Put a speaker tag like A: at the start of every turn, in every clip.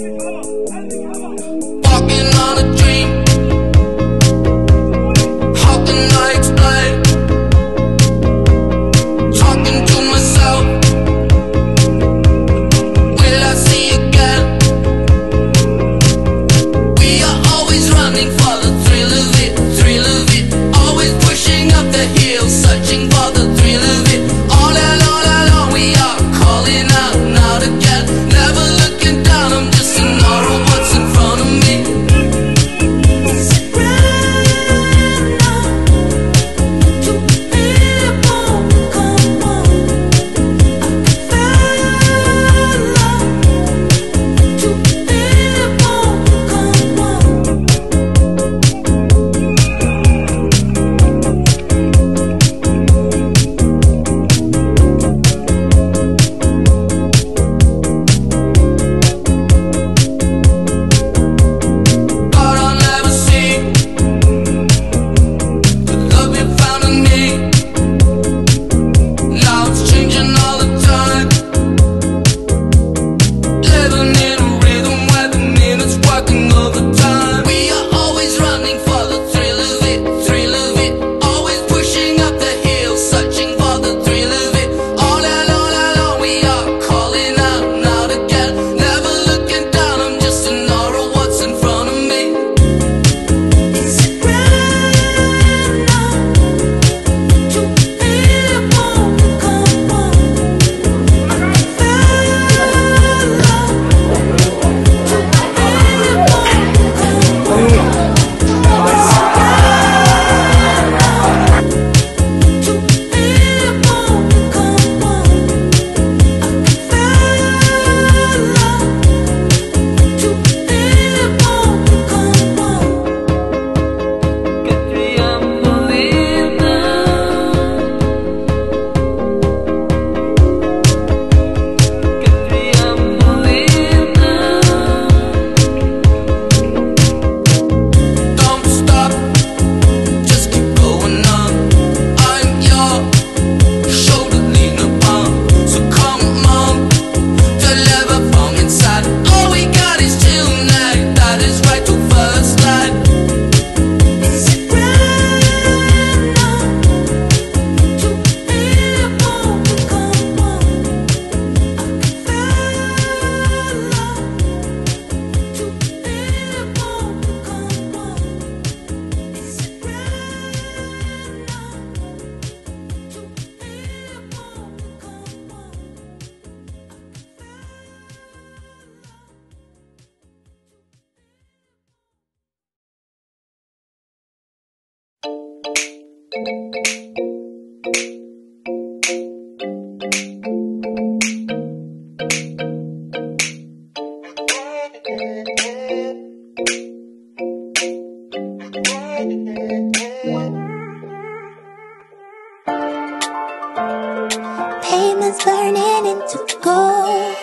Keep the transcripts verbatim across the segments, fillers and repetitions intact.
A: Payments burning into gold.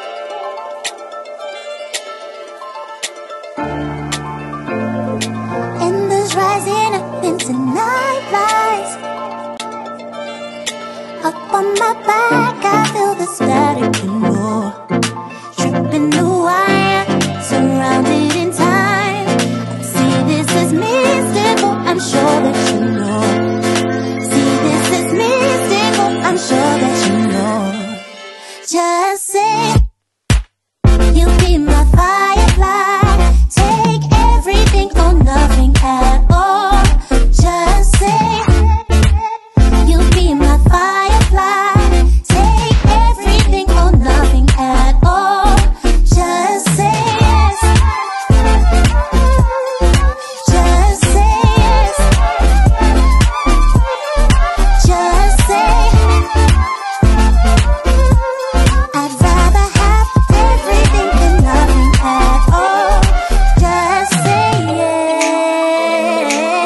A: Embers rising up into night lights. Up on my back, I feel the static and more. Tripping the wire, surrounded in time. I see this as mystical, I'm sure that you know. See this as mystical, I'm sure that you know. Just say you'll be my firefly. Take everything or nothing at all. Just say you'll be my firefly. Take everything or nothing at all. Just say yes. Just say yes. Just say I'd rather have everything than nothing at all. Just say yes.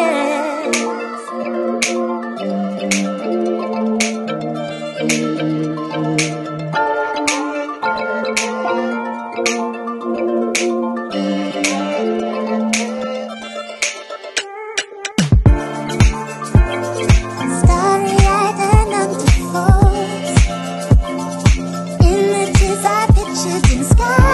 A: Starry-eyed and unfold. Images I pictured in sky.